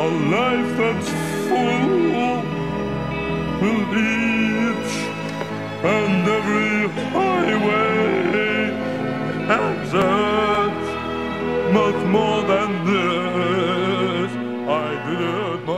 life that's full with each and every highway exit. Much more than this, I did it